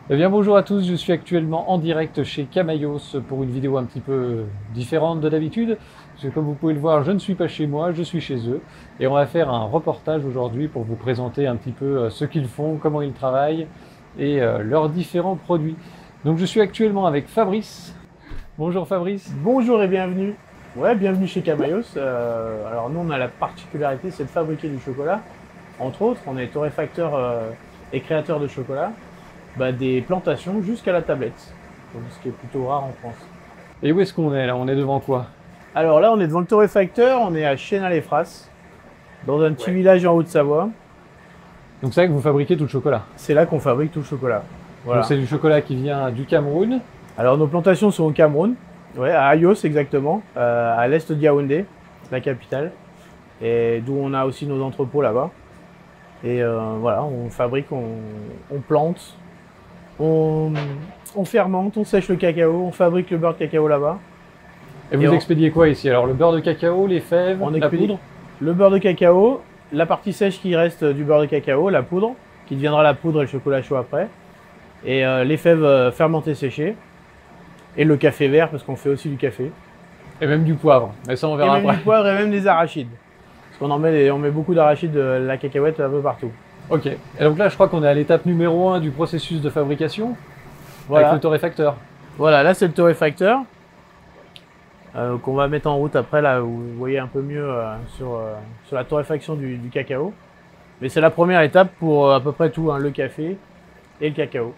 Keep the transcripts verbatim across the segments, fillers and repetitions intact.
Eh bien bonjour à tous, je suis actuellement en direct chez Camayos pour une vidéo un petit peu différente de d'habitude. Parce que comme vous pouvez le voir, je ne suis pas chez moi, je suis chez eux. Et on va faire un reportage aujourd'hui pour vous présenter un petit peu ce qu'ils font, comment ils travaillent et leurs différents produits. Donc je suis actuellement avec Fabrice. Bonjour Fabrice. Bonjour et bienvenue. Ouais, bienvenue chez Camayos. Euh, alors nous on a la particularité, c'est de fabriquer du chocolat. Entre autres, on est torréfacteur euh, et créateur de chocolat. Bah, des plantations jusqu'à la tablette, donc, ce qui est plutôt rare en France. Et où est-ce qu'on est là? On est devant quoi? Alors là, on est devant le torréfacteur, on est à Chénal-les-Frasses, dans un petit Ouais. village en Haute-Savoie. Donc c'est là que vous fabriquez tout le chocolat. C'est là qu'on fabrique tout le chocolat. Voilà. Donc c'est du chocolat qui vient du Cameroun. Alors nos plantations sont au Cameroun, ouais, à Ayos exactement, euh, à l'est de Yaoundé, la capitale, et d'où on a aussi nos entrepôts là-bas. Et euh, voilà, on fabrique, on, on plante, on, on fermente, on sèche le cacao, on fabrique le beurre de cacao là-bas. Et vous Et on- expédiez quoi ici? Alors le beurre de cacao, les fèves, On la expédie poudre? le beurre de cacao, la partie sèche qui reste du beurre de cacao, la poudre, qui deviendra la poudre et le chocolat chaud après, et euh, les fèves euh, fermentées séchées, et le café vert, parce qu'on fait aussi du café. Et même du poivre. Mais ça on Et verra même après. du poivre et même des arachides. Parce qu'on en met, des- on met beaucoup d'arachides, de la cacahuète un peu partout. Ok. Et donc là je crois qu'on est à l'étape numéro un du processus de fabrication. Voilà. Avec le torréfacteur. Voilà, là c'est le torréfacteur euh, qu'on va mettre en route après, là où vous voyez un peu mieux euh, sur, euh, sur la torréfaction du, du cacao. Mais c'est la première étape pour euh, à peu près tout, hein, le café et le cacao.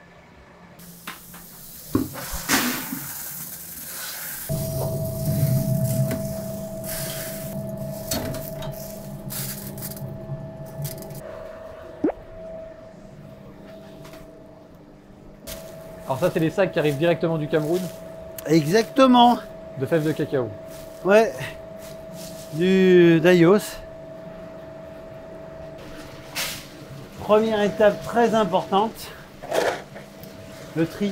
Alors ça c'est les sacs qui arrivent directement du Cameroun, Exactement. de fèves de cacao. Ouais. Du d'Ayos. Première étape très importante. Le tri.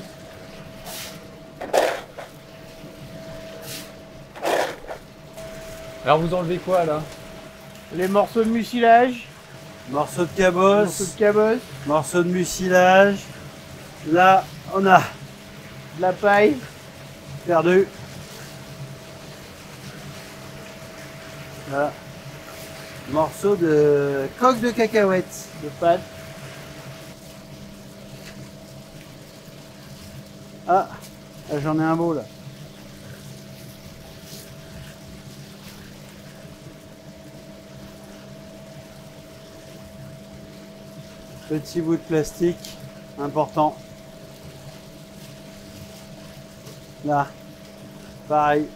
Alors vous enlevez quoi là? Les morceaux de mucilage, Morceau de les cabosse. morceaux de cabosse, Morceau de mucilage. Là, on a de la paille, perdu. Voilà. Morceau de coque de cacahuète. de pâte. Ah, là, j'en ai un beau là. Petit bout de plastique, important. Là, pareil.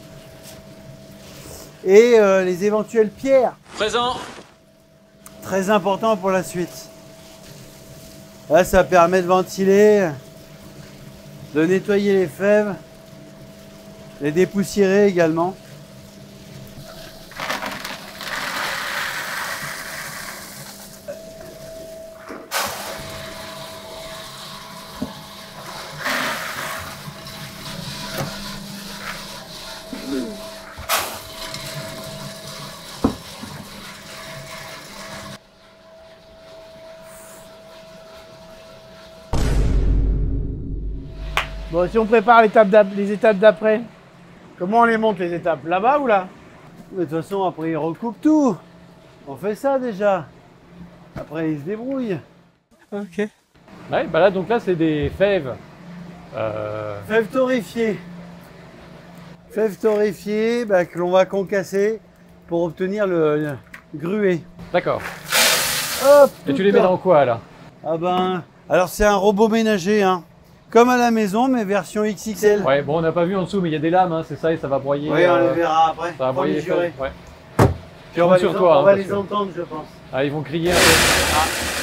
Et euh, les éventuelles pierres. Présent. Très important pour la suite. Là, ça permet de ventiler, de nettoyer les fèves, les dépoussiérer également. Bon, si on prépare l'étape d'ap- les étapes d'après, comment on les monte les étapes? Là-bas ou là? Mais de toute façon, après, ils recoupent tout. On fait ça déjà. Après, ils se débrouillent. Ok. Ouais, bah là donc là c'est des fèves. Euh, Fèves torréfiées. Fèves torréfiées bah, que l'on va concasser pour obtenir le, le gruet. D'accord. Hop. Et tu les mets dans quoi là? Ah ben, alors c'est un robot ménager, hein. Comme à la maison, mais version X X L. Ouais, bon on n'a pas vu en dessous mais il y a des lames, hein, c'est ça, et ça va broyer. Oui, on euh, les verra après. Ça va broyer les Promis juré. fèves. Ouais. Puis on compte va, sur les, toi, on hein, va parce les que- entendre, je pense. Ah, ils vont crier un peu.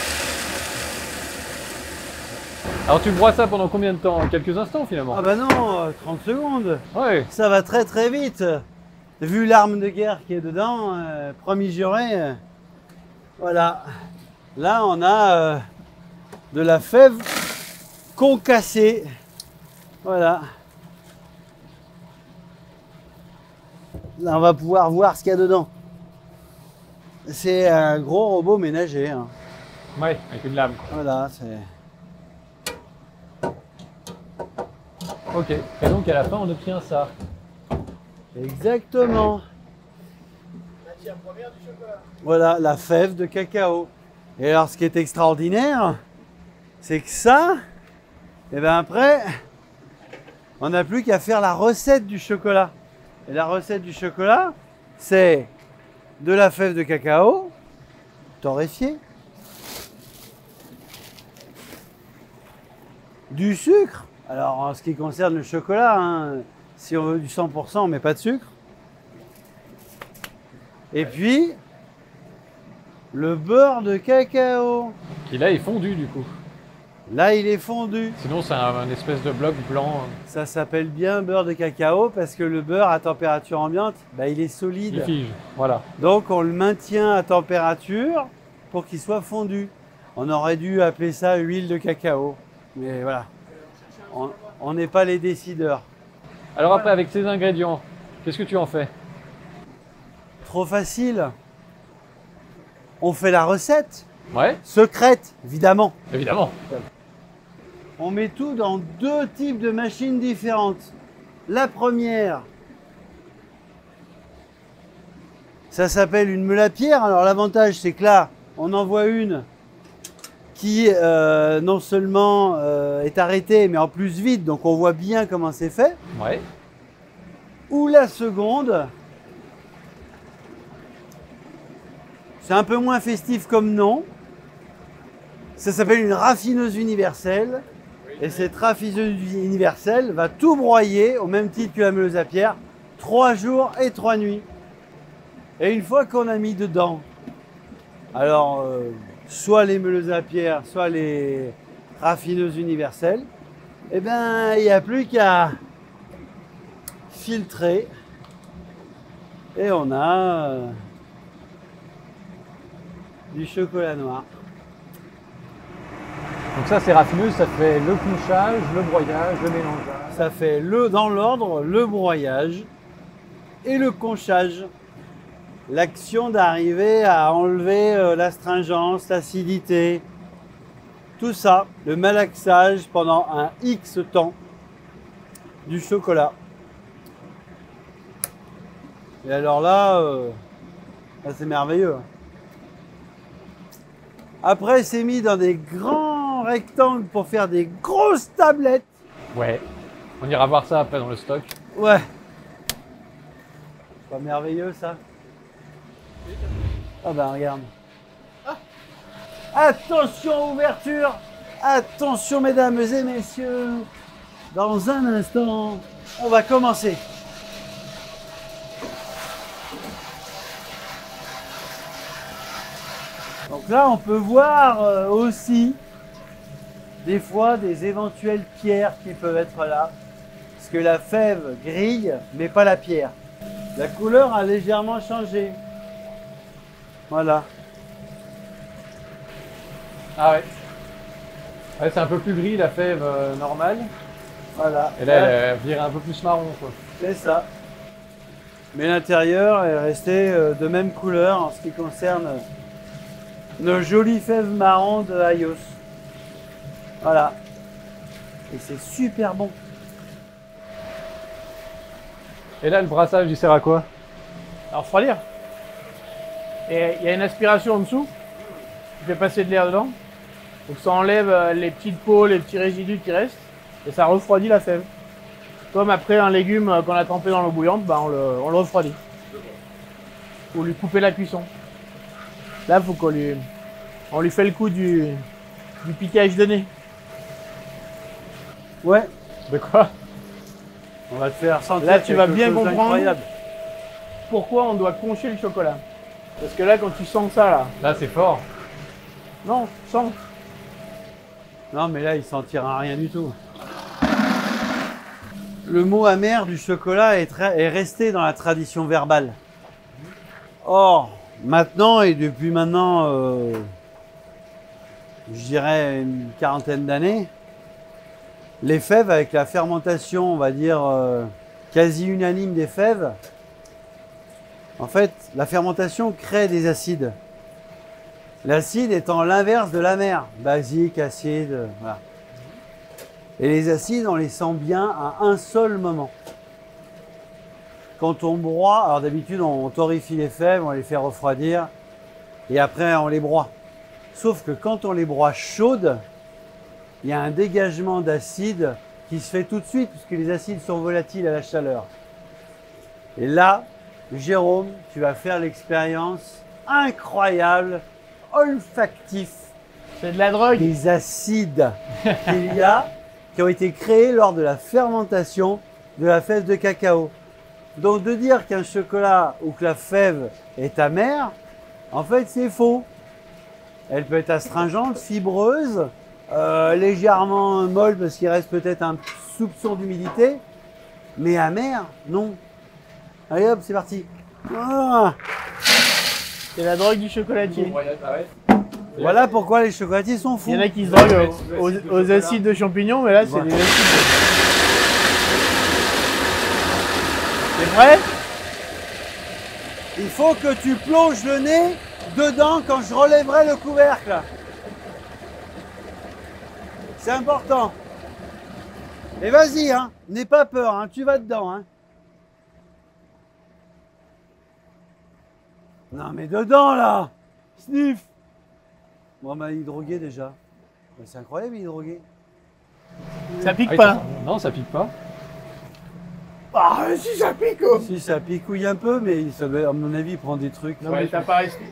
Alors tu broies ça pendant combien de temps? Quelques instants finalement? Ah bah non, euh, trente secondes. Ouais. Ça va très très vite. Vu l'arme de guerre qui est dedans, euh, promis juré. euh, voilà. Là, on a euh, de la fève concassée. Voilà. Là, on va pouvoir voir ce qu'il y a dedans. C'est un gros robot ménager, hein. Ouais, avec une lame. Quoi. Voilà, c'est... Ok, et donc à la fin on obtient ça. Exactement. Matière première du chocolat. Voilà, la fève de cacao. Et alors ce qui est extraordinaire, c'est que ça, et bien après, on n'a plus qu'à faire la recette du chocolat. Et la recette du chocolat, c'est de la fève de cacao torréfiée, du sucre. Alors en ce qui concerne le chocolat, hein, si on veut du cent pour cent, on ne met pas de sucre. Et puis, le beurre de cacao. Qui là est fondu du coup. Là, il est fondu. Sinon c'est un, un espèce de bloc blanc. Ça s'appelle bien beurre de cacao parce que le beurre à température ambiante, bah, il est solide. Il fige, voilà. Donc on le maintient à température pour qu'il soit fondu. On aurait dû appeler ça huile de cacao. Mais voilà, on n'est pas les décideurs. Alors après avec ces ingrédients, qu'est-ce que tu en fais? Trop facile. On fait la recette. Ouais, Secrète, évidemment. évidemment. On met tout dans deux types de machines différentes. La première, ça s'appelle une meule à pierre. Alors l'avantage, c'est que là, on en voit une qui euh, non seulement euh, est arrêtée, mais en plus vide. Donc on voit bien comment c'est fait. Ouais. Ou la seconde, c'est un peu moins festif comme nom. Ça s'appelle une raffineuse universelle. Et cette raffineuse universelle va tout broyer au même titre que la meuleuse à pierre, trois jours et trois nuits. Et une fois qu'on a mis dedans, alors euh, soit les meuleuses à pierre, soit les raffineuses universelles, eh ben il n'y a plus qu'à filtrer et on a euh, du chocolat noir. Donc ça c'est raffineuse, ça fait le couchage, le broyage, le mélangeage. Ça fait le, dans l'ordre le broyage et le conchage. L'action d'arriver à enlever euh, l'astringence, l'acidité, tout ça, le malaxage pendant un X temps du chocolat. Et alors là, euh, là c'est merveilleux. Après, c'est mis dans des grands rectangles pour faire des grosses tablettes. Ouais. On ira voir ça après dans le stock. Ouais. Pas merveilleux ça? Ah ben regarde. Ah. Attention ouverture. Attention mesdames et messieurs. Dans un instant, on va commencer. Donc là, on peut voir euh, aussi des fois des éventuelles pierres qui peuvent être là. Parce que la fève grille, mais pas la pierre. La couleur a légèrement changé. Voilà. Ah ouais. Ouais, c'est un peu plus gris la fève euh, normale. Voilà. Et là, elle vire un peu plus marron, quoi. C'est ça. Mais l'intérieur est resté euh, de même couleur en ce qui concerne nos jolies fèves marron de Ayos. Voilà. Et c'est super bon. Et là, le brassage, il sert à quoi? À refroidir. Et il y a une aspiration en dessous qui fait passer de l'air dedans. Donc ça enlève euh, les petites peaux, les petits résidus qui restent. Et ça refroidit la fève. Comme après un légume euh, qu'on a trempé dans l'eau bouillante, bah on, le, on le refroidit. Pour lui couper la cuisson. Là, il faut qu'on lui, on lui fait le coup du, du piquage de nez. Ouais. De quoi? On va te faire sentir. Là, tu vas quelque bien chose comprendre d'incroyable. pourquoi on doit concher le chocolat. Parce que là, quand tu sens ça, là, Là, c'est fort. non, sens. Non, mais là, il sentira rien du tout. Le mot amer du chocolat est, très- est resté dans la tradition verbale. Or, maintenant, et depuis maintenant, euh, je dirais une quarantaine d'années, les fèves, avec la fermentation, on va dire, euh, quasi unanime des fèves, en fait, la fermentation crée des acides. L'acide étant l'inverse de l'amer, basique, acide, voilà. Et les acides, on les sent bien à un seul moment. Quand on broie, alors d'habitude on torréfie les fèves, on les fait refroidir et après on les broie. Sauf que quand on les broie chaudes, il y a un dégagement d'acide qui se fait tout de suite puisque les acides sont volatiles à la chaleur. Et là, Jérôme, tu vas faire l'expérience incroyable, olfactif. C'est de la drogue. Des acides qu'il y a qui ont été créés lors de la fermentation de la fève de cacao. Donc de dire qu'un chocolat ou que la fève est amère, en fait c'est faux. Elle peut être astringente, fibreuse, euh, légèrement molle parce qu'il reste peut-être un soupçon d'humidité, mais amère, non. Allez hop, c'est parti. Ah, C'est la drogue du chocolatier. voilà pourquoi les chocolatiers sont fous. Il y en a qui se droguent aux, aux- aux acides de champignons, mais là c'est Voilà. des acides. C'est vrai? Il faut que tu plonges le nez dedans quand je relèverai le couvercle. C'est important. Et vas-y, hein, n'aie pas peur, hein, tu vas dedans. Hein. Non mais dedans là, sniff. Bon bah il est drogué déjà. Bah, c'est incroyable, il est drogué. Ça pique Ah, pas. Non, ça pique pas. Ah, si ça pique! Oh. Si ça picouille un peu, mais ça doit, à mon avis, il prend des trucs. Non, Ouais, mais je t'as pense. pas resté.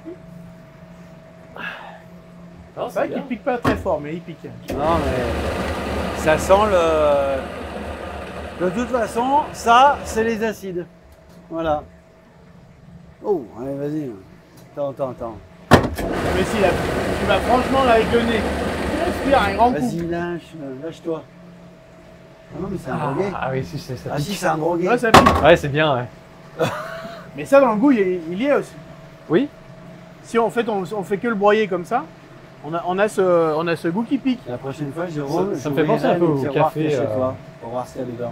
Non, C'est vrai qu'il pique pas très fort, mais il pique. Non mais ça sent le. De toute façon, ça, c'est les acides. Voilà. Oh, allez, vas-y. Attends, attends, attends. Mais si, là, tu vas franchement là avec le nez. Tu respires un grand coup. Vas-y, lâche, lâche-toi. Ah non, mais c'est un Ah, drogué. ah oui, si, c'est ça. Ah pique. si, c'est un drogué. Ouais, ça pique. Ouais, c'est bien, ouais. Mais ça, dans le goût, il, est- il y est aussi. Oui. Si en fait on, on fait que le broyer comme ça, on a, on a, ce, on a ce goût qui pique. La prochaine fois, Jérôme, Ça- ça me je fait penser un peu ouvrirai au les tiroirs café, qu'il y a chez euh, toi, pour voir ce qu'il y a dedans.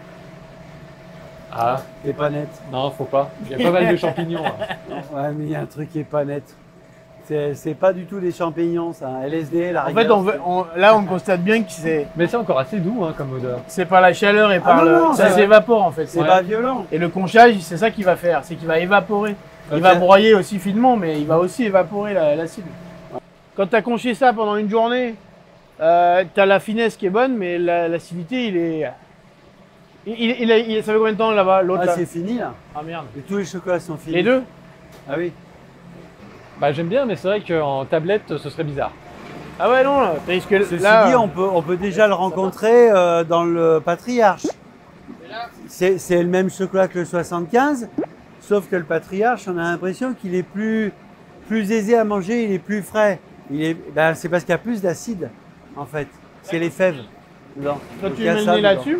Ah, T'es pas net. non, faut pas. Il y a pas mal de champignons. hein. Ouais, mais il y a un truc qui est pas net. C'est c'est pas du tout des champignons, ça. L S D, la En rigueur. fait, on veut, on- là, on constate bien que c'est Mais c'est encore assez doux hein, comme odeur. c'est par la chaleur et par non, le. non, ça c'est- s'évapore en fait. c'est Ouais. pas violent. Et le conchage, c'est ça qu'il va faire, c'est qu'il va évaporer. Il Ok. va broyer aussi finement, mais il va aussi évaporer la- l'acide. Quand tu as conché ça pendant une journée, euh, tu as la finesse qui est bonne, mais la- l'acidité, il est. Il, il, il a- il- ça fait combien de temps là-bas, l'autre Ah, là c'est fini là. Ah merde. Et tous les chocolats sont finis. Les deux? Ah oui. Bah j'aime bien, mais c'est vrai qu'en tablette, ce serait bizarre. Ah ouais, non, là, tandis que Ceci là. dit, on peut, on peut déjà le rencontrer euh, dans le Patriarche. C'est c'est le même chocolat que le soixante-quinze, sauf que le Patriarche, on a l'impression qu'il est plus, plus aisé à manger, il est plus frais. Il est, ben, c'est parce qu'il y a plus d'acide, en fait. C'est les fèves. dedans. Quand Donc, tu il y a mets le ça nez dedans. là-dessus,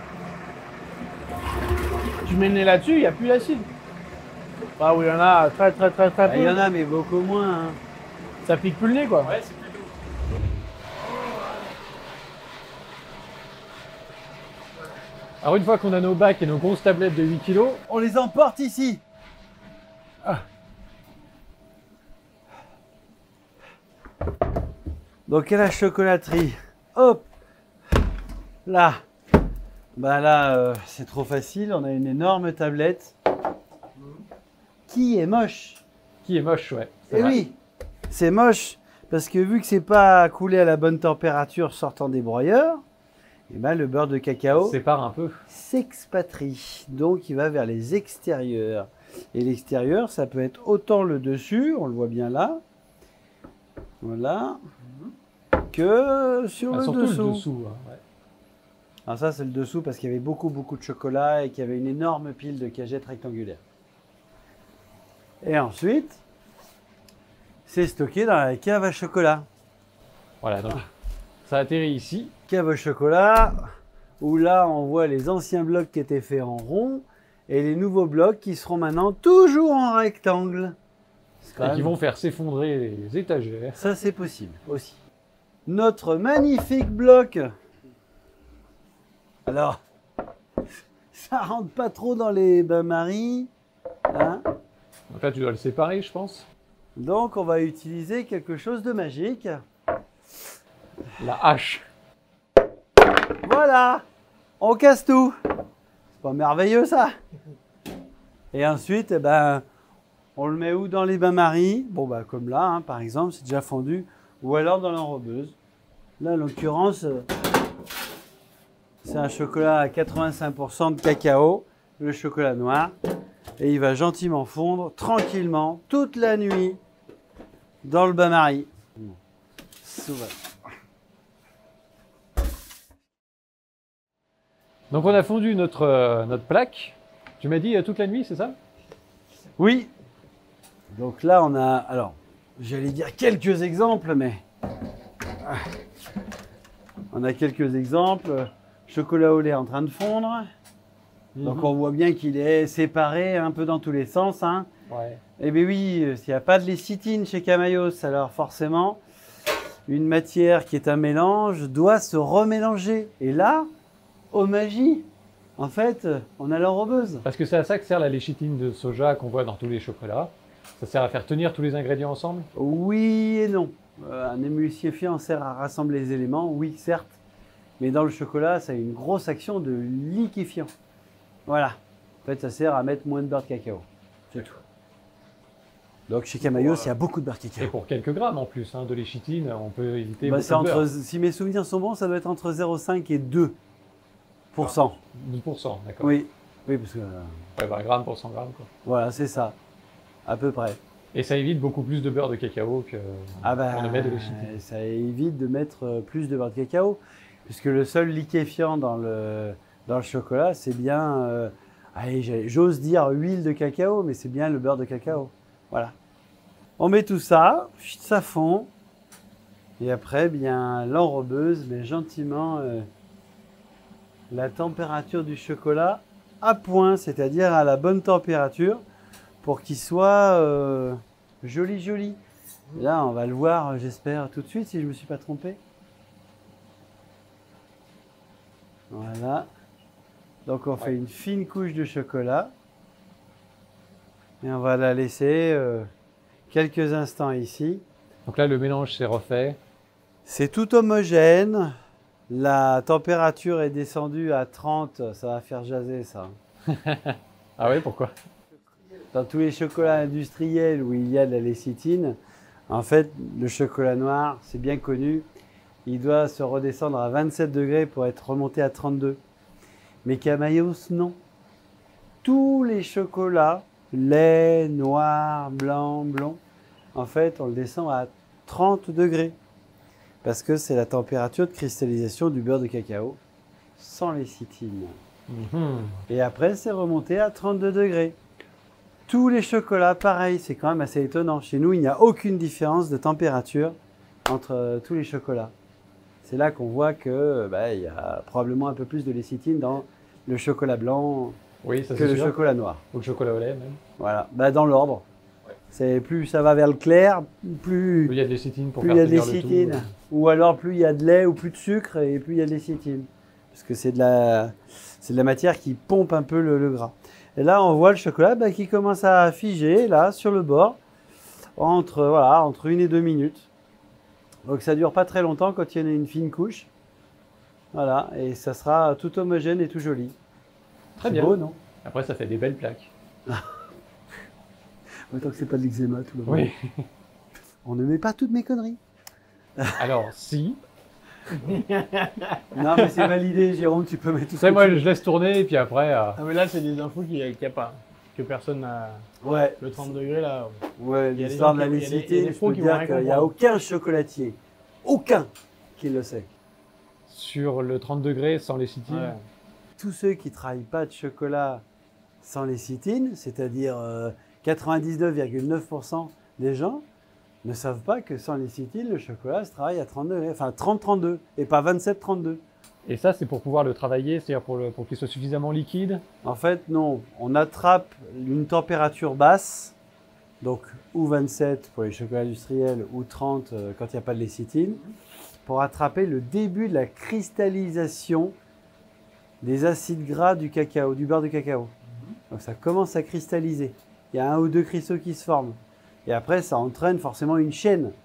tu mets le nez là-dessus, il n'y a plus d'acide. Ah oui, il y en a très très très très Ah, peu. il y en a, mais beaucoup moins. hein. Ça pique plus le nez quoi. Ouais, c'est plus doux. Alors une fois qu'on a nos bacs et nos grosses tablettes de huit kilos, On les emporte ici. Ah. Donc à la chocolaterie, hop, là, bah là euh, c'est trop facile, on a une énorme tablette qui est moche. qui est moche, ouais. c'est Eh vrai. oui, c'est moche parce que vu que c'est pas coulé à la bonne température sortant des broyeurs, et ben le beurre de cacao Sépare un peu. s'expatrie, donc il va vers les extérieurs. Et l'extérieur, ça peut être autant le dessus, on le voit bien là, voilà, que sur Ah, le surtout dessous. le dessous. hein, ouais. Alors ça, c'est le dessous parce qu'il y avait beaucoup, beaucoup de chocolat et qu'il y avait une énorme pile de cagettes rectangulaires. Et ensuite, c'est stocké dans la cave à chocolat. Voilà, donc ça atterrit ici. Cave au chocolat, où là on voit les anciens blocs qui étaient faits en rond et les nouveaux blocs qui seront maintenant toujours en rectangle. C'est quand Et qui même- vont faire s'effondrer les étagères. Ça c'est possible aussi. Notre magnifique bloc. Alors, ça rentre pas trop dans les bains-maries. Hein, Donc là, tu dois le séparer, je pense. donc on va utiliser quelque chose de magique. La hache. Voilà, on casse tout. C'est pas merveilleux ça? Et ensuite, eh ben, on le met où dans les bains-maries? Bon, bah, comme là, hein, par exemple, c'est déjà fondu. Ou alors dans l'enrobeuse. Là, en l'occurrence, c'est un chocolat à quatre-vingt-cinq pour cent de cacao, le chocolat noir. Et il va gentiment fondre tranquillement toute la nuit dans le bain-marie. Donc on a fondu notre, euh, notre plaque. Tu m'as dit euh, toute la nuit, c'est ça? Oui. Donc là, on a, alors, j'allais dire quelques exemples, mais on a quelques exemples. Chocolat au lait en train de fondre. Donc Mhm. on voit bien qu'il est séparé un peu dans tous les sens. Hein. Ouais. Eh bien oui, s'il n'y a pas de lécithine chez Camayos, alors forcément, une matière qui est un mélange doit se remélanger. Et là, oh magie, en fait, on a l'enrobeuse. Parce que c'est à ça que sert la léchithine de soja qu'on voit dans tous les chocolats. Ça sert à faire tenir tous les ingrédients ensemble? Oui et non. Euh, un émulsifiant sert à rassembler les éléments, oui certes. Mais dans le chocolat, ça a une grosse action de liquéfiant. Voilà. En fait, ça sert à mettre moins de beurre de cacao. C'est tout. Donc chez Camayos, il y a beaucoup de beurre de Et cacao. pour quelques grammes en plus hein, de léchithine, on peut éviter Bah, beaucoup c'est de beurre. entre, si mes souvenirs sont bons, ça doit être entre zéro virgule cinq et deux pour cent. douze pour cent, d'accord. Oui, oui, parce que euh, Ouais, vingt grammes pour cent grammes. Quoi. voilà, c'est ça, à peu près. Et ça évite beaucoup plus de beurre de cacao que Ah bah, qu'on ne met de léchithine. ça évite de mettre euh, plus de beurre de cacao, puisque le seul liquéfiant dans le, dans le chocolat, c'est bien, euh, allez, j'ai- j'ose dire huile de cacao, mais c'est bien le beurre de cacao. Voilà. On met tout ça, chut, ça fond, et après, bien, l'enrobeuse met gentiment euh, la température du chocolat à point, c'est-à-dire à la bonne température, pour qu'il soit euh, joli, joli. Là, on va le voir, j'espère, tout de suite, si je ne me suis pas trompé. Voilà. Donc, on fait Ouais. une fine couche de chocolat. Et on va la laisser euh, quelques instants ici. Donc là, le mélange s'est refait. C'est tout homogène. La température est descendue à trente. Ça va faire jaser, ça. Ah oui, pourquoi? Dans tous les chocolats industriels où il y a de la lécithine, en fait, le chocolat noir, c'est bien connu, il doit se redescendre à vingt-sept degrés pour être remonté à trente-deux. Mais Camayos, non. Tous les chocolats, lait, noir, blanc, blond, en fait, on le descend à trente degrés. Parce que c'est la température de cristallisation du beurre de cacao sans lécithine. Mhm. Et après, c'est remonté à trente-deux degrés. Tous les chocolats, pareil, c'est quand même assez étonnant. Chez nous, il n'y a aucune différence de température entre euh, tous les chocolats. C'est là qu'on voit que bah, il y a probablement un peu plus de lécithine dans le chocolat blanc Oui, ça que c'est le sûr. chocolat noir. Ou le chocolat au lait même. Voilà, bah, dans l'ordre. Ouais. C'est plus ça va vers le clair, plus Plus il y a de lécithine pour plus faire il y a de tenir le lécithine. tout. euh. Ou alors plus il y a de lait ou plus de sucre et plus il y a de lécithine. Parce que c'est de la, c'est de la matière qui pompe un peu le, le gras. Et là, on voit le chocolat bah, qui commence à figer là sur le bord entre, voilà, entre une et deux minutes. Donc ça dure pas très longtemps quand il y en a une fine couche. Voilà, et ça sera tout homogène et tout joli. Très C'est bien. beau, non? Après, ça fait des belles plaques. Autant que c'est pas de l'eczéma tout le monde. Oui. On ne met pas toutes mes conneries. Alors, si. Non, mais c'est validé, Jérôme, tu peux mettre tout Tu sais, ça. moi, je laisse tourner et puis après. euh, Ah mais là c'est des infos qu'il n'y a, qu'il y a pas, que personne n'a. Ouais, Le trente degrés là. ouais, Il y a des l'histoire gens de la qui- il y a des- il y a lécithine, des je pros peux qui dire vont rien qu'il n'y a comprendre. aucun chocolatier, aucun, qui le sait. Sur le trente degrés sans lécithine. Ouais. Tous ceux qui ne travaillent pas de chocolat sans lécithine, c'est-à-dire euh, quatre-vingt-dix-neuf virgule neuf pour cent des gens, ne savent pas que sans lécithine, le chocolat se travaille à trente degrés, enfin trente trente-deux, et pas vingt-sept trente-deux. Et ça, c'est pour pouvoir le travailler, c'est-à-dire pour, le- pour qu'il soit suffisamment liquide. En fait, non. On attrape une température basse, donc ou vingt-sept pour les chocolats industriels ou trente euh, quand il n'y a pas de lécithine, pour attraper le début de la cristallisation des acides gras du cacao, du beurre de cacao. Donc ça commence à cristalliser. Il y a un ou deux cristaux qui se forment. Et après, ça entraîne forcément une chaîne.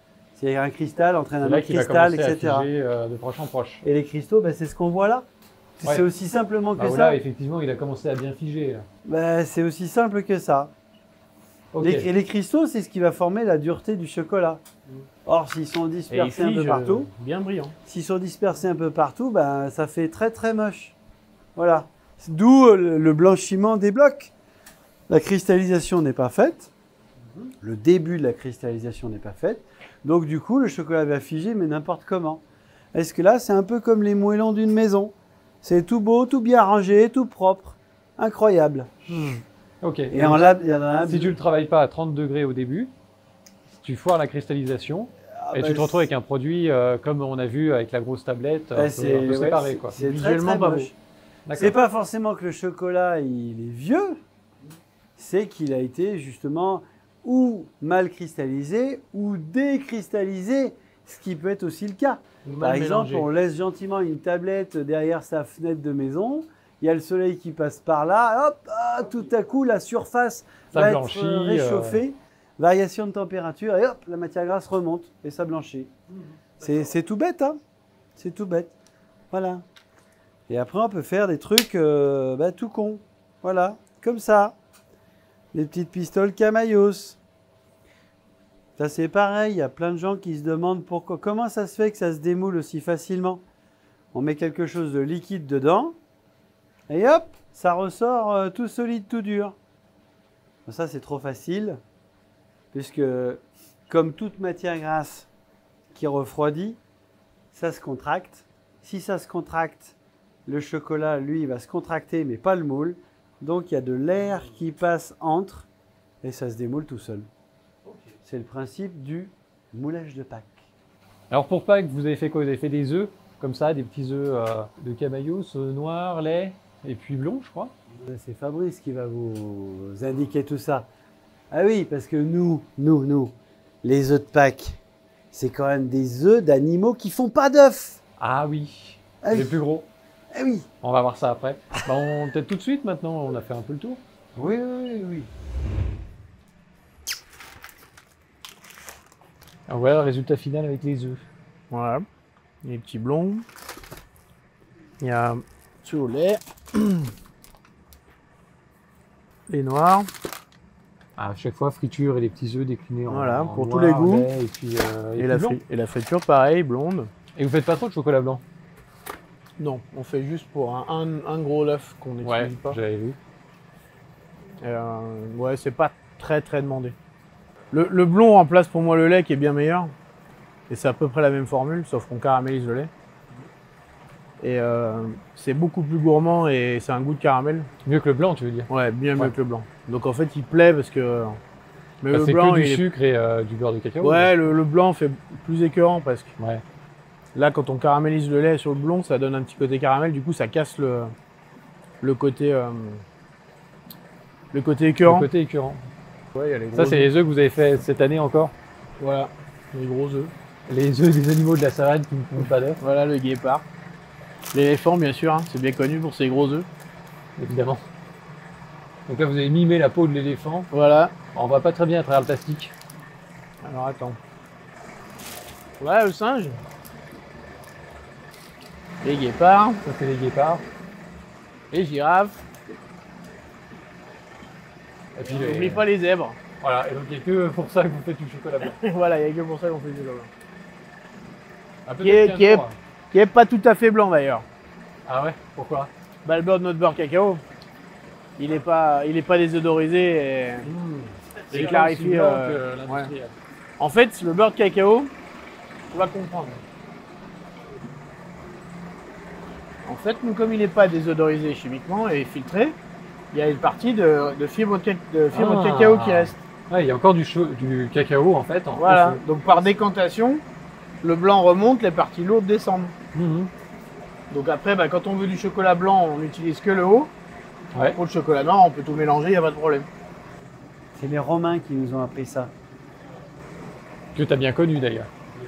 C'est un cristal entraîne un là autre qu'il va cristal, commencer et cetera. à figer euh, de proche en proche. Et les cristaux, ben, c'est ce qu'on voit là. Ouais. C'est aussi simplement que Bah, ça. là, effectivement, il a commencé à bien figer. Là. Ben, c'est aussi simple que ça. Ok. Les, les cristaux, c'est ce qui va former la dureté du chocolat. Or, s'ils sont Et il dispersés un peu fige, partout, euh, bien brillant. s'ils sont dispersés un peu partout, ben, ça fait très très moche. Voilà. D'où euh, le, le blanchiment des blocs. La cristallisation n'est pas faite. Le début de la cristallisation n'est pas faite. Donc du coup, le chocolat va figer, mais n'importe comment. Est-ce que là, c'est un peu comme les moellons d'une maison. C'est tout beau, tout bien rangé, tout propre. Incroyable. Ok. Et Donc, en lab, il y en a un... si tu ne le travailles pas à trente degrés au début, tu foires la cristallisation Ah et bah, tu te retrouves avec un produit euh, comme on a vu avec la grosse tablette, un bah, peu, c'est un peu ouais, séparé. c'est- Quoi. c'est très, Visuellement très pas moche. D'accord. C'est pas forcément que le chocolat il est vieux, c'est qu'il a été justement ou mal cristallisé ou décristallisé, ce qui peut être aussi le cas. Mal Par exemple, mélangé. on laisse gentiment une tablette derrière sa fenêtre de maison, il y a le soleil qui passe par là, hop, ah, tout à coup la surface Ça va blanchit, être euh, réchauffée, variation de température et hop, la matière grasse remonte et ça blanchit. C'est c'est tout bête, hein. C'est tout bête. Voilà. Et après, on peut faire des trucs euh, bah, tout con. Voilà, comme ça. Des petites pistoles Camayos. Ça, c'est pareil. Il y a plein de gens qui se demandent pourquoi, comment ça se fait que ça se démoule aussi facilement. On met quelque chose de liquide dedans. Et hop, ça ressort euh, tout solide, tout dur. Ça, c'est trop facile. Puisque, comme toute matière grasse qui refroidit, ça se contracte. Si ça se contracte, le chocolat, lui, il va se contracter, mais pas le moule. Donc, il y a de l'air qui passe entre et ça se démoule tout seul. C'est le principe du moulage de Pâques. Alors pour Pâques, vous avez fait quoi? Vous avez fait des œufs, comme ça, des petits œufs euh, de Camayos, euh, noirs, lait, et puis blond, je crois. C'est Fabrice qui va vous indiquer tout ça. Ah oui, parce que nous, nous, nous, les œufs de Pâques, c'est quand même des œufs d'animaux qui font pas d'œufs. Ah oui, Ah les oui. plus gros. Ah oui. On va voir ça après. Bah, on peut-être tout de suite maintenant, on a fait un peu le tour. Oui, oui, oui. Alors voilà le résultat final avec les œufs. Voilà. Les petits blonds. Il y a ceux au lait. Les noirs. À chaque fois, friture et les petits œufs déclinés en Voilà, en pour tous noir, les goûts. lait, et puis, euh, et Et, puis la blanc. fri- et la friture, pareil, blonde. Et vous faites pas trop de chocolat blanc? Non, on fait juste pour un, un, un gros œuf qu'on n'utilise Ouais, pas. j'avais vu. Euh, ouais, c'est pas très très demandé. Le, le blond remplace pour moi le lait qui est bien meilleur. Et c'est à peu près la même formule, sauf qu'on caramélise le lait. Et euh, c'est beaucoup plus gourmand et c'est un goût de caramel. Mieux que le blanc, tu veux dire? Ouais, bien Ouais. mieux que le blanc. Donc en fait, il plaît parce que. Mais Bah, le c'est blanc, que du il est- sucre et euh, du beurre de cacao. Ouais, le, le blanc fait plus écœurant parce que Ouais. là, quand on caramélise le lait sur le blond, ça donne un petit côté caramel. Du coup, ça casse le, le côté. euh, le côté Le écœurant. côté écœurant. Ouais, il y a les Ça, gros c'est œufs. les œufs que vous avez fait cette année encore? Voilà, les gros œufs. Les œufs des animaux de la savane qui ne font pas d'œufs, Voilà le guépard. L'éléphant, bien sûr, hein, c'est bien connu pour ses gros œufs. évidemment. Donc là, vous avez mimé la peau de l'éléphant. Voilà. On voit pas très bien à travers le plastique. Alors attends. Ouais, le singe. Les guépards. Ça, c'est les guépards. Les girafes. Et puis, les- N'oublie pas les zèbres. Voilà, et donc il n'y a que pour ça que vous faites du chocolat blanc. Voilà, il n'y a que pour ça qu'on fait du chocolat. Ah, Qui est- peut-être qu'il qui y a est- un jour. Qui est pas tout à fait blanc d'ailleurs. Ah ouais? Pourquoi? Bah, le beurre de notre beurre cacao, il n'est pas, il est pas désodorisé et C'est il quand clarifie. même aussi blanc euh, que l'industriel. En fait, le beurre de cacao, tu vas comprendre. En fait, nous, comme il n'est pas désodorisé chimiquement et filtré, il y a une partie de, de fibres de, ca- de, fibres de Ah. cacao qui reste. Ouais, il y a encore du, cho- du cacao en fait. En Voilà. au fond. Donc par décantation, le blanc remonte, les parties lourdes descendent. Mhm. Donc après, bah, quand on veut du chocolat blanc, on n'utilise que le haut. Ouais. Pour le chocolat noir, on peut tout mélanger, il n'y a pas de problème. C'est les Romains qui nous ont appris ça. Que tu as bien connu d'ailleurs.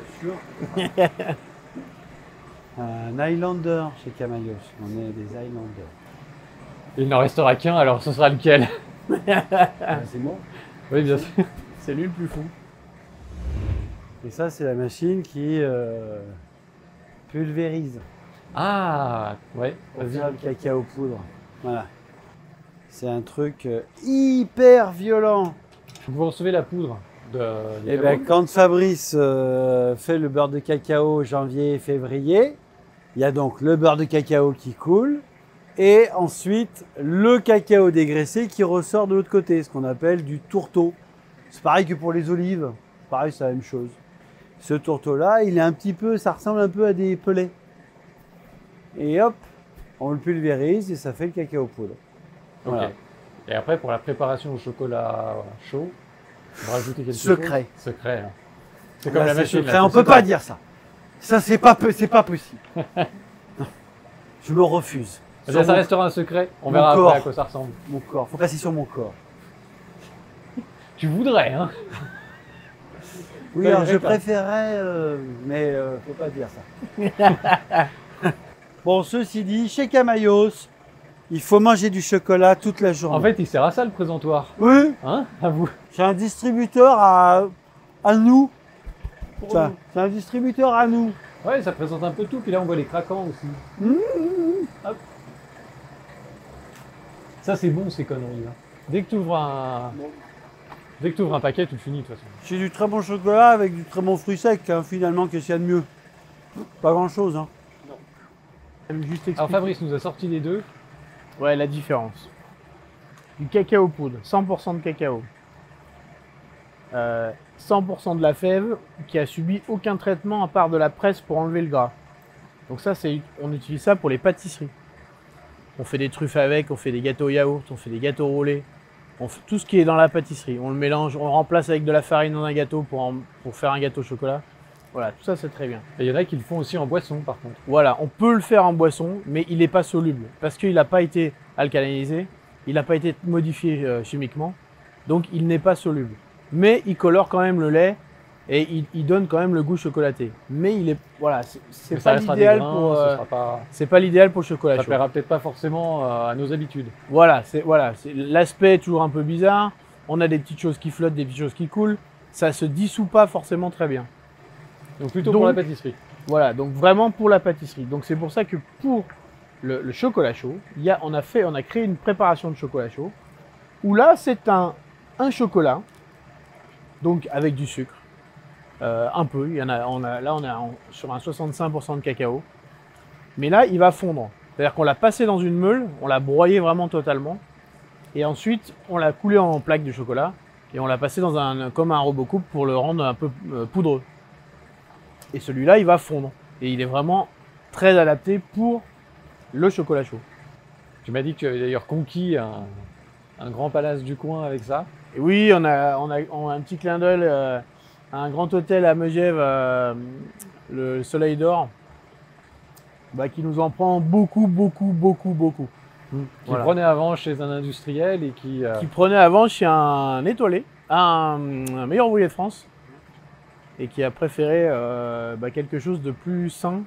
Un Highlander chez Camayos. On est des Highlanders. Il n'en restera qu'un, alors ce sera lequel? Ah, c'est moi. Oui, bien sûr. C'est lui le plus fou. Et ça, c'est la machine qui euh, pulvérise. Ah, ouais, Pour vas-y. faire le cacao poudre. Voilà. C'est un truc euh, hyper violent. Vous recevez la poudre de. du Et ben, Cameroun. quand Fabrice euh, fait le beurre de cacao janvier-février, il y a donc le beurre de cacao qui coule et ensuite le cacao dégraissé qui ressort de l'autre côté, ce qu'on appelle du tourteau. C'est pareil que pour les olives, pareil, c'est la même chose. Ce tourteau-là, il est un petit peu, ça ressemble un peu à des pelets. Et hop, on le pulvérise et ça fait le cacao poudre. Ok. Voilà. Et après, pour la préparation au chocolat chaud, vous rajoutez quelque Secret. chose. Secret. hein. C'est comme Là, la c'est machine. secret, là, on c'est peut secret. pas dire ça. Ça, c'est pas, peu- c'est pas possible. Non. Je me refuse. Eh Sur bien, ça mon- restera un secret. On mon verra corps. après à quoi ça ressemble. Mon corps, faut passer sur mon corps. Tu voudrais, hein. Oui, Ça, alors il je réclame. préférerais, euh, mais euh, faut pas dire ça. Bon, ceci dit, chez Camayos, il faut manger du chocolat toute la journée. En fait, il sert à ça le présentoir. oui, Hein? À vous. c'est un distributeur à, à nous. Pour Ça, nous. C'est un distributeur à nous. Ouais, ça présente un peu tout. Puis là, on voit les craquants aussi. Hop. Ça, c'est bon, ces conneries. Là. Dès que tu ouvres un. Dès que tu ouvres un paquet, tu le finis de toute façon. C'est du très bon chocolat avec du très bon fruit sec, hein, finalement, qu'est-ce qu'il y a de mieux? Pas grand-chose, hein. Juste expliquer. Alors, Fabrice nous a sorti les deux. Ouais, la différence. Du cacao poudre, cent pour cent de cacao. Euh, cent pour cent de la fève qui a subi aucun traitement à part de la presse pour enlever le gras. Donc ça, c'est, on utilise ça pour les pâtisseries. On fait des truffes avec, on fait des gâteaux yaourt, on fait des gâteaux roulés. On fait tout ce qui est dans la pâtisserie. On le mélange, on le remplace avec de la farine dans un gâteau pour, en- pour faire un gâteau au chocolat. Voilà, tout ça c'est très bien. Et il y en a qui le font aussi en boisson, par contre. Voilà, on peut le faire en boisson, mais il n'est pas soluble parce qu'il n'a pas été alcalinisé, il n'a pas été modifié euh, chimiquement, donc il n'est pas soluble. Mais il colore quand même le lait et il, il donne quand même le goût chocolaté. Mais il est, voilà, c'est- c'est Mais ça pas restera des l'idéal grains, pour, ce euh, sera pas... c'est pas l'idéal pour le chocolat Ça chaud. plaira peut-être pas forcément euh, à nos habitudes. Voilà, c'est voilà, c'est l'aspect est toujours un peu bizarre. On a des petites choses qui flottent, des petites choses qui coulent. Ça se dissout pas forcément très bien. Donc plutôt Donc- pour la pâtisserie. Voilà, donc vraiment pour la pâtisserie. Donc c'est pour ça que pour le, le chocolat chaud, il y a, on, a fait, on a créé une préparation de chocolat chaud où là c'est un, un chocolat, donc avec du sucre, euh, un peu. Il y en a, on a, là on est en- sur un soixante-cinq pour cent de cacao, mais là il va fondre. C'est-à-dire qu'on l'a passé dans une meule, on l'a broyé vraiment totalement, et ensuite on l'a coulé en plaques de chocolat et on l'a passé dans un comme un robot coupe pour le rendre un peu euh, poudreux. Et celui-là, il va fondre. Et il est vraiment très adapté pour le chocolat chaud. Tu m'as dit que tu avais d'ailleurs conquis un, un grand palace du coin avec ça. Et oui, on a, on a, on a un petit clin d'œil euh, à un grand hôtel à Megève, euh, le Soleil d'Or, bah, qui nous en prend beaucoup, beaucoup, beaucoup, beaucoup. Qui Voilà. prenait avant chez un industriel et qui... euh, Qui prenait avant chez un étoilé, un, un meilleur ouvrier de France, et qui a préféré euh, bah, quelque chose de plus sain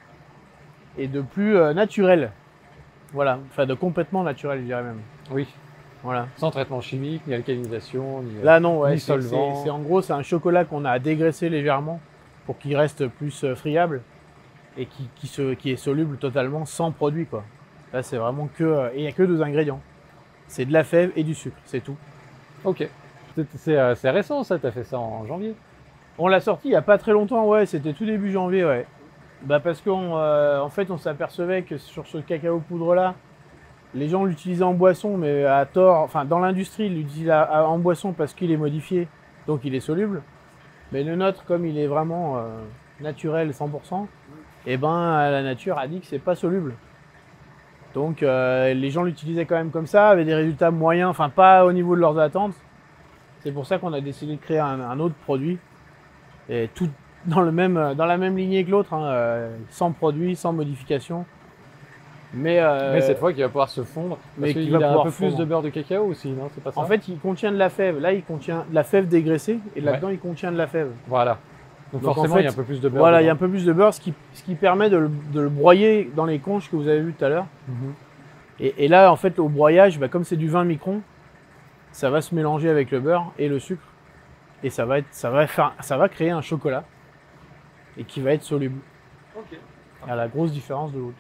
et de plus euh, naturel. Voilà, enfin de complètement naturel, je dirais même. Oui, Voilà. sans traitement chimique, ni alcalinisation, ni... euh, Là, non, ouais, Ni c'est solvant. c'est- c'est- en gros, c'est un chocolat qu'on a dégraissé légèrement pour qu'il reste plus euh, friable et qui, qui, se, qui est soluble totalement sans produit, quoi. Là, c'est vraiment que. euh, Et il n'y a que deux ingrédients. C'est de la fève et du sucre, c'est tout. Ok. C'est- C'est euh, c'est récent ça, t'as fait ça en janvier. On l'a sorti il n'y a pas très longtemps, ouais, c'était tout début janvier, ouais. Bah parce qu'en en fait, on s'apercevait que sur ce cacao poudre là, les gens l'utilisaient en boisson, mais à tort, enfin dans l'industrie, ils l'utilisent à- à- en boisson parce qu'il est modifié, donc il est soluble. Mais le nôtre, comme il est vraiment euh, naturel cent pour cent, et ben la nature a dit que c'est pas soluble. Donc euh, les gens l'utilisaient quand même comme ça, avec des résultats moyens, enfin pas au niveau de leurs attentes. C'est pour ça qu'on a décidé de créer un, un autre produit. Et tout dans, le même, dans la même lignée que l'autre, hein, euh, sans produit, sans modification. Mais, euh, Mais cette fois, qui va pouvoir se fondre. mais Parce qui qu'il va a un pouvoir peu plus fondre. de beurre de cacao aussi, non? C'est pas ça? en fait, il contient de la fève. Là, il contient de la fève dégraissée. Et là-dedans, il contient de la fève. Voilà. Donc, Donc, en forcément, fait, il y a un peu plus de beurre. Voilà, il y a un dedans. peu plus de beurre, ce qui, ce qui permet de le, de le broyer dans les conches que vous avez vu tout à l'heure. Mhm. Et, et là, en fait, au broyage, bah, comme c'est du vingt microns, ça va se mélanger avec le beurre et le sucre. Et ça va, être, ça, va faire, ça va créer un chocolat et qui va être soluble. Ok. À la grosse différence de l'autre.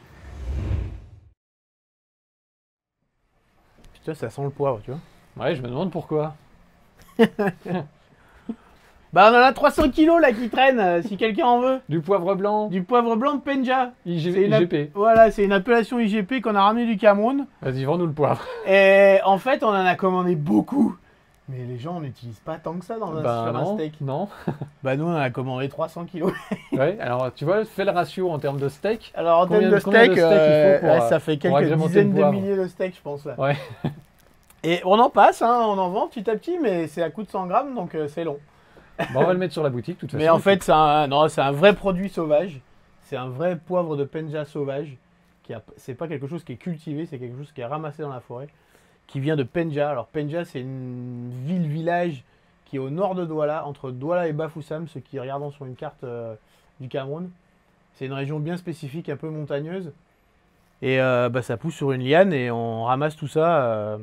Putain, ça sent le poivre, tu vois. Ouais, je me demande pourquoi. Bah on en a trois cents kilos là qui traînent, euh, si quelqu'un en veut. Du poivre blanc. Du poivre blanc de Penja. I G- C'est une I G app- P. Voilà, c'est une appellation I G P qu'on a ramené du Cameroun. Vas-y, vends-nous le poivre. Et en fait, on en a commandé beaucoup. Mais les gens n'utilisent pas tant que ça dans un, Bah sur un non, steak. non. Bah nous, on en a commandé trois cents kilos. Ouais, alors tu vois, fais le ratio en termes de steak. Alors en Combien- termes de combien de steak, steak il faut euh, pour, là, euh, ça fait pour quelques agrémenter dizaines le de poivre. milliers de steaks, je pense. Là. Ouais. Et on en passe, hein, on en vend petit à petit, mais c'est à coût de cent grammes, donc euh, c'est long. Bon, on va le mettre sur la boutique, de toute façon. Mais en fait, c'est un, non, c'est un vrai produit sauvage. C'est un vrai poivre de Penja sauvage. Qui a, c'est pas quelque chose qui est cultivé, c'est quelque chose qui est ramassé dans la forêt. Qui vient de Penja. Alors Penja, c'est une ville-village qui est au nord de Douala, entre Douala et Bafoussam, ceux qui regardent sur une carte euh, du Cameroun. C'est une région bien spécifique, un peu montagneuse. Et euh, bah, ça pousse sur une liane et on ramasse tout ça. euh,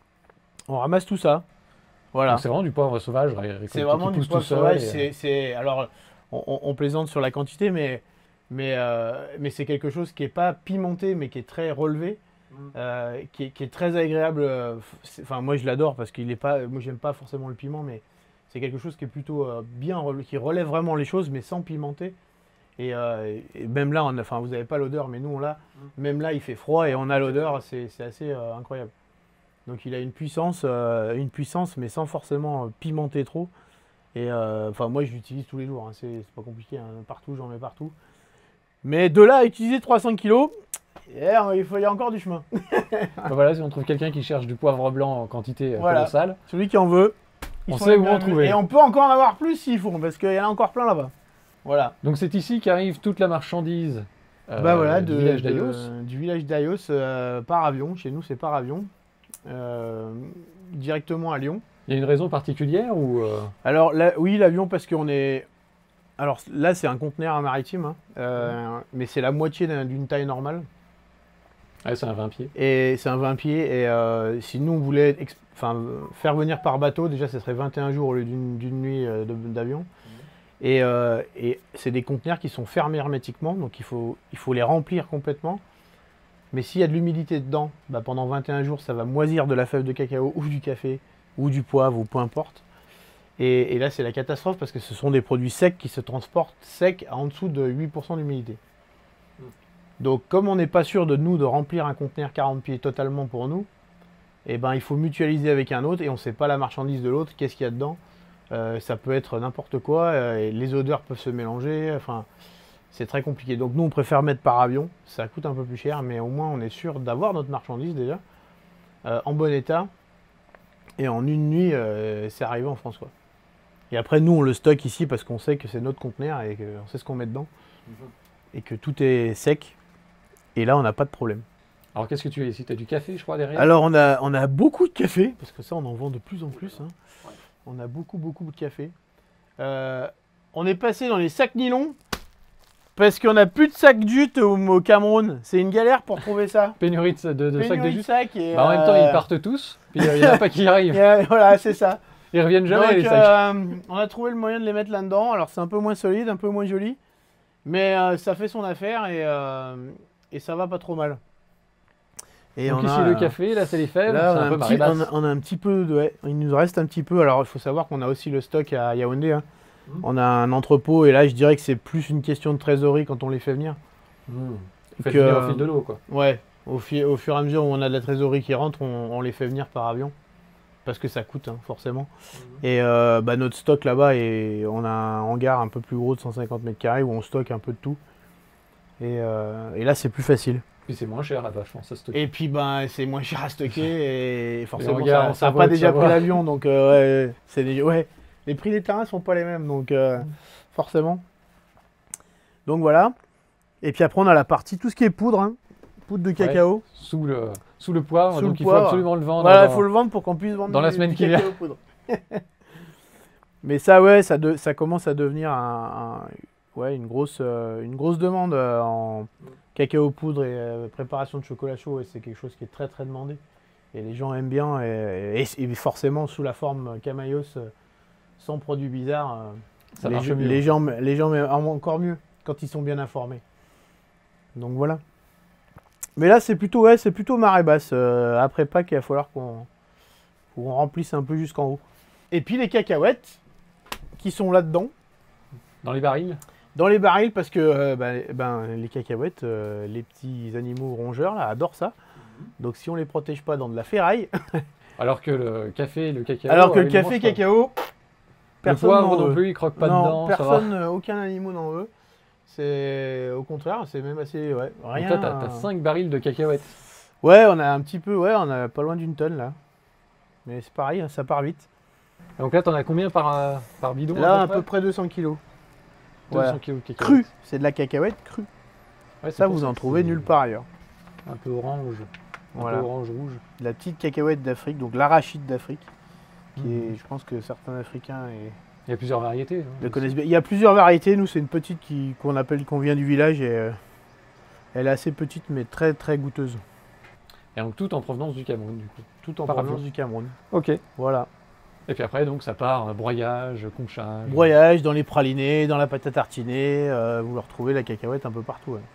on ramasse tout ça. Voilà. Donc c'est vraiment du poivre sauvage. ré- récolté, C'est vraiment qui du pousse poivre tout seul sauvage. et, C'est, c'est- alors, on, on- on plaisante sur la quantité, mais, mais, euh, mais c'est quelque chose qui n'est pas pimenté, mais qui est très relevé, euh, qui, est, qui est très agréable. euh, c'est- Enfin, moi, je l'adore parce qu'il est pas. Moi, j'aime pas forcément le piment, mais c'est quelque chose qui est plutôt euh, bien, rele- qui relève vraiment les choses, mais sans pimenter. Et, euh, et même là, on a- enfin, vous n'avez pas l'odeur, mais nous, on l'a. Même là, il fait froid et on a l'odeur. C'est, c'est assez euh, incroyable. Donc il a une puissance, euh, une puissance, mais sans forcément euh, pimenter trop. Et euh, enfin moi je l'utilise tous les jours, hein, c'est, c'est pas compliqué, hein, partout j'en mets partout. Mais de là à utiliser trois cents kilos, yeah, il faut y a encore du chemin. Bah voilà, si on trouve quelqu'un qui cherche du poivre blanc en quantité euh, Voilà. colossale, Celui qui en veut, ils On sont sait les où en bienvenus. trouver. Et on peut encore en avoir plus s'il faut, parce qu'il y en a encore plein là-bas. Voilà. donc c'est ici qu'arrive toute la marchandise euh, bah voilà, du de- village de- d'Ayos. Du village d'Ayos euh, par avion. Chez nous c'est par avion. Euh, directement à Lyon. Il y a une raison particulière ou euh, Alors là, oui, l'avion parce qu'on est. Alors là, c'est un conteneur maritime, hein, euh, mais c'est la moitié d'un- d'une taille normale. ouais, c'est un vingt pieds. Et c'est un vingt pieds. Et euh, si nous on voulait ex- enfin, euh, faire venir par bateau, déjà, ça serait vingt et un jours au lieu d'une d'une nuit euh, de- d'avion. Et, euh, et c'est des conteneurs qui sont fermés hermétiquement, donc il faut, il faut les remplir complètement. Mais s'il y a de l'humidité dedans, bah, pendant vingt et un jours, ça va moisir de la fève de cacao ou du café ou du poivre ou peu importe. Et, et là, c'est la catastrophe parce que ce sont des produits secs qui se transportent secs à en dessous de huit pour cent d'humidité. Mm. Donc, comme on n'est pas sûr de nous de remplir un conteneur quarante pieds totalement pour nous, eh ben, il faut mutualiser avec un autre et on ne sait pas la marchandise de l'autre, qu'est-ce qu'il y a dedans. Euh, ça peut être n'importe quoi, euh, et les odeurs peuvent se mélanger. Enfin, c'est très compliqué. Donc nous, on préfère mettre par avion. Ça coûte un peu plus cher, mais au moins, on est sûr d'avoir notre marchandise déjà euh, en bon état. Et en une nuit, euh, c'est arrivé en France, quoi. Et après, nous, on le stocke ici parce qu'on sait que c'est notre conteneur et qu'on sait ce qu'on met dedans. Et que tout est sec. Et là, on n'a pas de problème. Alors qu'est-ce que tu as ici? Tu as du café, je crois, derrière? Alors, on a, on a beaucoup de café, parce que ça, on en vend de plus en plus. Hein. On a beaucoup, beaucoup de café. Euh, on est passé dans les sacs nylon, parce qu'on n'a plus de sacs jute au, au Cameroun. C'est une galère pour trouver ça. Pénurie de, de, de sacs de Pénurie jus. sacs et, Bah, en même temps, euh, ils partent tous, puis il n'y en a pas qui arrivent. et, euh, voilà, c'est ça. Ils reviennent jamais, Donc, les sacs. euh, on a trouvé le moyen de les mettre là-dedans. Alors, c'est un peu moins solide, un peu moins joli. Mais euh, ça fait son affaire et, euh, et ça va pas trop mal. Et Donc on ici, a, le euh, café, là, c'est les fèves, Là, c'est on a, un peu un petit, marée on, basse. a, on a un petit peu de. Ouais, il nous reste un petit peu. Alors, il faut savoir qu'on a aussi le stock à Yaoundé. Hein. Mmh. On a un entrepôt et là, je dirais que c'est plus une question de trésorerie quand on les fait venir. Mmh. Faites Que, venir au euh, fil de l'eau, quoi. Ouais, au, fi- au fur et à mesure où on a de la trésorerie qui rentre, on, on les fait venir par avion. Parce que ça coûte, hein, forcément. Mmh. Et euh, bah, notre stock là-bas, est, on a un hangar un peu plus gros de cent cinquante mètres carrés où on stocke un peu de tout. Et, euh, et là, c'est plus facile. Puis c'est moins cher là-bas, je pense, à stocker. Et puis ben c'est moins cher à stocker et forcément hangars ça- en ça n'a Savoie, pas de déjà Savoie. pris l'avion donc euh, ouais, c'est des- ouais, les prix des terrains sont pas les mêmes donc euh, forcément. Donc voilà. Et puis après on a la partie tout ce qui est poudre, hein. Poudre de cacao. Sous le, sous le poivre, Sous le donc il poivre. faut absolument le vendre. Voilà, il dans- faut le vendre pour qu'on puisse vendre dans la du- semaine du qui cacao poudre. Mais ça ouais, ça, de- ça commence à devenir un, un- ouais, une grosse euh, une grosse demande euh, en cacao poudre et euh, préparation de chocolat chaud, et c'est quelque chose qui est très très demandé. Et les gens aiment bien, et, et- et forcément sous la forme Camayos, euh, sans produits bizarres, euh, Ça les, marche gens, mieux. les gens, les gens aiment encore mieux quand ils sont bien informés. Donc voilà. Mais là, c'est plutôt, ouais, c'est plutôt marée basse. Euh, après Pâques, il va falloir qu'on qu'on remplisse un peu jusqu'en haut. Et puis les cacahuètes qui sont là-dedans, Dans les barils. dans les barils, parce que euh, ben, ben, les cacahuètes, euh, les petits animaux rongeurs, là, adorent ça. Donc si on les protège pas dans de la ferraille, Alors que le café, le cacao. alors que euh, le ils café mangent pas. cacao, Le personne poivre n'en non veut. plus, ils croquent pas non, dedans. Ça va. personne, euh, aucun animal n'en veut. C'est au contraire, c'est même assez, ouais, Donc rien. toi, t'as t'as euh, cinq barils de cacahuètes. Ouais, on a un petit peu, ouais, on a pas loin d'une tonne là. Mais c'est pareil, ça part vite. Donc là, t'en as combien par, euh, par bidon? Là, à à peu peu près près deux cents kilos. deux cents Ouais. kilos de cacahuètes. Cru, c'est de la cacahuète crue. Ouais, c'est Ça, pour vous en que trouvez c'est nulle part ailleurs. Un peu orange. Un Voilà. peu orange rouge. De la petite cacahuète d'Afrique, donc l'arachide d'Afrique, qui Mhm. est, je pense que certains Africains et- Il y a plusieurs variétés. hein, le aussi. connaissent bien. Il y a plusieurs variétés. Nous, c'est une petite qui qu'on appelle, qu'on vient du village et euh, elle est assez petite mais très très goûteuse. Et donc tout en provenance du Cameroun, du coup. Tout en Par provenance avion. du Cameroun. Ok. Voilà. Et puis après, donc ça part euh, broyage, conchage. Broyage dans les pralinés, dans la pâte à tartiner. euh, vous le retrouvez la cacahuète un peu partout. Ouais.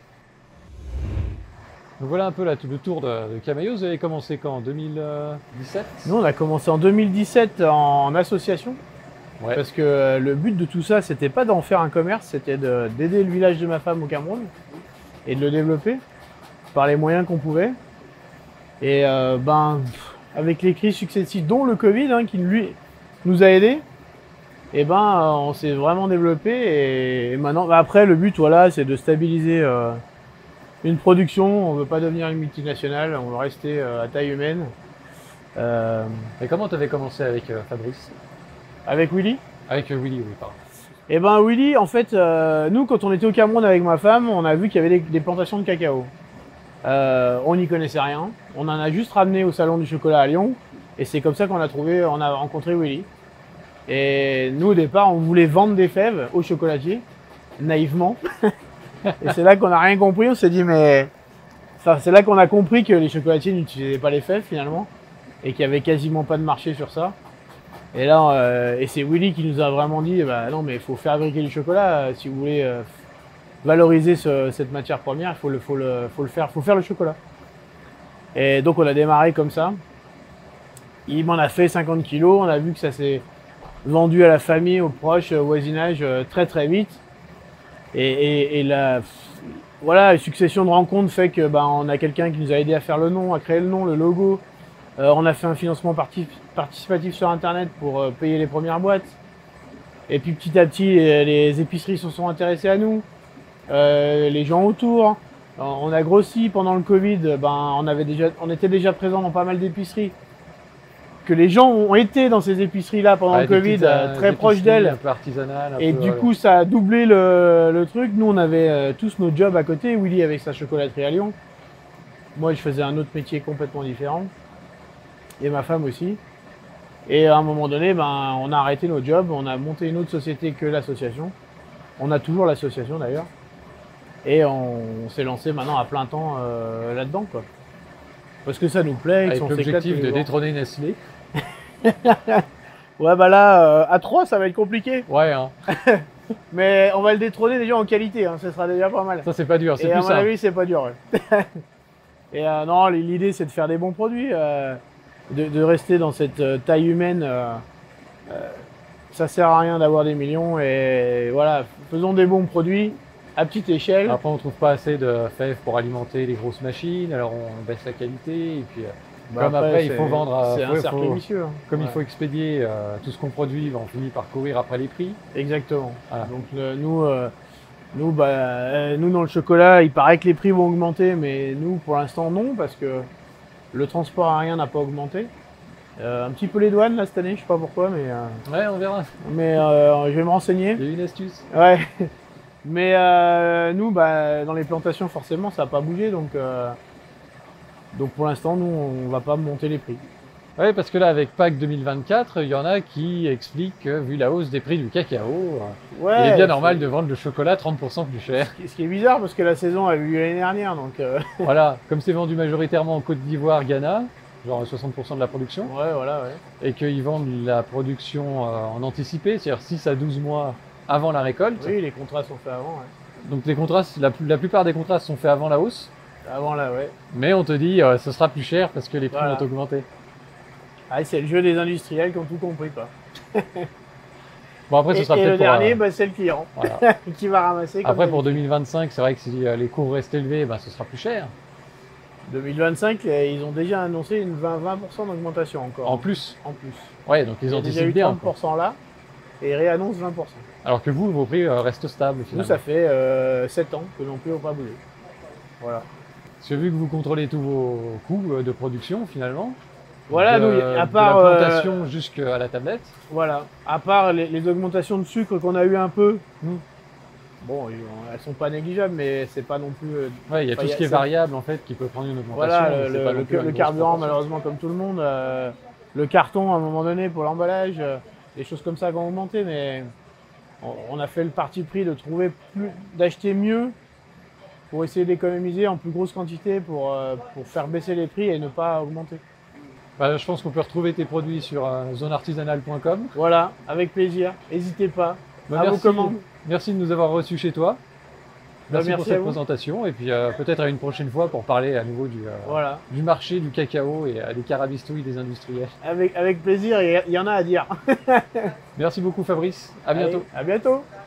Donc voilà un peu là, tout le tour de, de Camaïos. Vous avez commencé quand? En deux mille dix-sept? Nous, on a commencé en deux mille dix-sept en association. Ouais. Parce que euh, le but de tout ça, c'était pas d'en faire un commerce, c'était de- d'aider le village de ma femme au Cameroun et de le développer par les moyens qu'on pouvait. Et euh, ben, pff, avec les crises successives, dont le Covid, hein, qui lui nous a aidés, et ben, euh, on s'est vraiment développé. Et, et maintenant, bah, après, le but, voilà, c'est de stabiliser euh, une production. On veut pas devenir une multinationale, on veut rester euh, à taille humaine. Euh, Et comment tu avais commencé avec euh, Fabrice? avec Willy. Avec euh, Willy, oui, pardon. Eh ben Willy, en fait, euh, nous quand on était au Cameroun avec ma femme, on a vu qu'il y avait des, des plantations de cacao. Euh, on n'y connaissait rien. On en a juste ramené au salon du chocolat à Lyon, et c'est comme ça qu'on a trouvé, on a rencontré Willy. Et nous au départ, on voulait vendre des fèves aux chocolatiers, naïvement. Et c'est là qu'on n'a rien compris. On s'est dit mais, enfin, c'est là qu'on a compris que les chocolatiers n'utilisaient pas les fèves finalement, et qu'il y avait quasiment pas de marché sur ça. Et là, euh, et c'est Willy qui nous a vraiment dit, bah non, mais il faut fabriquer du chocolat euh, si vous voulez euh, valoriser ce- cette matière première, il faut le, faut le, faut le faire, faut faire le chocolat. Et donc on a démarré comme ça. Il m'en a fait cinquante kilos. On a vu que ça s'est vendu à la famille, aux proches, au voisinage euh, très très vite. Et, et, et la, voilà, une succession de rencontres fait que bah, on a quelqu'un qui nous a aidé à faire le nom, à créer le nom, le logo. Euh, on a fait un financement parti- participatif sur internet pour euh, payer les premières boîtes. Et puis petit à petit, les, les épiceries se sont intéressées à nous. Euh, les gens autour. Euh, On a grossi pendant le Covid. Ben, on, avait déjà, on était déjà présent dans pas mal d'épiceries. Que les gens ont été dans ces épiceries-là pendant Ouais, le des Covid, petites, euh, euh, très proches épiceries d'elles. Un peu artisanales. un Et peu, du euh, coup, ça a doublé le, le truc. Nous, on avait euh, tous nos jobs à côté. Willy avec sa chocolaterie à Lyon. Moi, je faisais un autre métier complètement différent. Et ma femme aussi. Et à un moment donné, ben, on a arrêté nos jobs. On a monté une autre société que l'association. On a toujours l'association d'ailleurs. Et on, on s'est lancé maintenant à plein temps euh, là-dedans, quoi. Parce que ça nous plaît. et avec qu'on s'éclate l'objectif tous les de jours. détrôner Nestlé. Ouais, bah là, euh, à trois, ça va être compliqué. Ouais, hein. Mais on va le détrôner déjà en qualité. Hein, ce sera déjà pas mal. Ça c'est pas dur, c'est Et à plus mon simple. avis, c'est pas dur. Ouais. Et euh, non, l'idée, c'est de faire des bons produits, euh, de, de rester dans cette euh, taille humaine. Euh, euh, ça sert à rien d'avoir des millions. Et voilà, faisons des bons produits à petite échelle. Après, on trouve pas assez de fèves pour alimenter les grosses machines, alors on baisse la qualité. Et puis, euh, Bah, comme après, il c'est- faut vendre à- C'est faut- un cercle faut- vicieux. hein. comme il Ouais. faut expédier euh, tout ce qu'on produit, ben, on finit par courir après les prix. Exactement. Voilà. Donc euh, nous, euh, nous, bah, euh, nous dans le chocolat, il paraît que les prix vont augmenter, mais nous pour l'instant non, parce que le transport aérien n'a pas augmenté. Euh, un petit peu les douanes là cette année, je sais pas pourquoi, mais, euh, Ouais, on verra. mais euh, je vais me renseigner. Il y a une astuce. Ouais. Mais euh, nous, bah, dans les plantations, forcément, ça n'a pas bougé, donc euh, donc pour l'instant, nous, on va pas monter les prix. Ouais, parce que là, avec Pâques deux mille vingt-quatre, il y en a qui expliquent que vu la hausse des prix du cacao, euh, Ouais. il est bien normal c'est- de vendre le chocolat trente pour cent plus cher. Ce qui- ce qui est bizarre, parce que la saison a eu lieu l'année dernière, donc. euh, Voilà, comme c'est vendu majoritairement en Côte d'Ivoire, Ghana, genre soixante pour cent de la production, Ouais, voilà, ouais. et qu'ils vendent la production euh, en anticipé, c'est-à-dire six à douze mois avant la récolte. Oui, les contrats sont faits avant, ouais. Donc les contrats, la, la plupart des contrats sont faits avant la hausse, Avant là, ouais. mais on te dit euh, ce sera plus cher parce que les prix Voilà. vont augmenter. Ah, c'est le jeu des industriels qui ont tout compris, quoi. Bon après ce Et, sera et le peut-être pour, dernier, euh, bah, c'est le client voilà. qui va ramasser. comme Après pour d'habitude. deux mille vingt-cinq, c'est vrai que si euh, les cours restent élevés, bah, ce sera plus cher. deux mille vingt-cinq, euh, ils ont déjà annoncé une vingt, vingt pour cent d'augmentation encore. En plus. En plus. Ouais, donc Il ils y a déjà anticipent eu bien. trente pour cent quoi. là et ils réannoncent vingt pour cent. Alors que vous, vos prix euh, restent stables Nous, finalement. ça fait euh, sept ans que non plus on pas bougé. Voilà. Parce que vu que vous contrôlez tous vos coûts euh, de production finalement, Voilà, de, nous, à de part, la euh, plantation jusqu'à la tablette, voilà. À part les, les augmentations de sucre qu'on a eu un peu, nous, bon, ils ont- elles sont pas négligeables, mais c'est pas non plus. euh, ouais, il y a enfin, tout il y ce a qui est ça. variable en fait qui peut prendre une augmentation. Voilà, mais le, c'est le- pas non le- plus une le grosse carburant, proportion. malheureusement, comme tout le monde, euh, le carton à un moment donné pour l'emballage, euh, des choses comme ça qui ont augmenté, mais on, on a fait le parti pris de trouver plus, d'acheter mieux pour essayer d'économiser en plus grosse quantité pour, euh, pour faire baisser les prix et ne pas augmenter. Bah, je pense qu'on peut retrouver tes produits sur euh, zone artisanale point com. Voilà, avec plaisir, n'hésitez pas. Bah, à vos merci, commandes. merci de nous avoir reçus chez toi. Bah, Merci, merci pour à cette vous. présentation et puis euh, peut-être à une prochaine fois pour parler à nouveau du, euh, Voilà, du marché du cacao et euh, des carabistouilles des industriels. avec, avec plaisir, il y, il y en a à dire. Merci beaucoup Fabrice, à bientôt. Allez, à bientôt.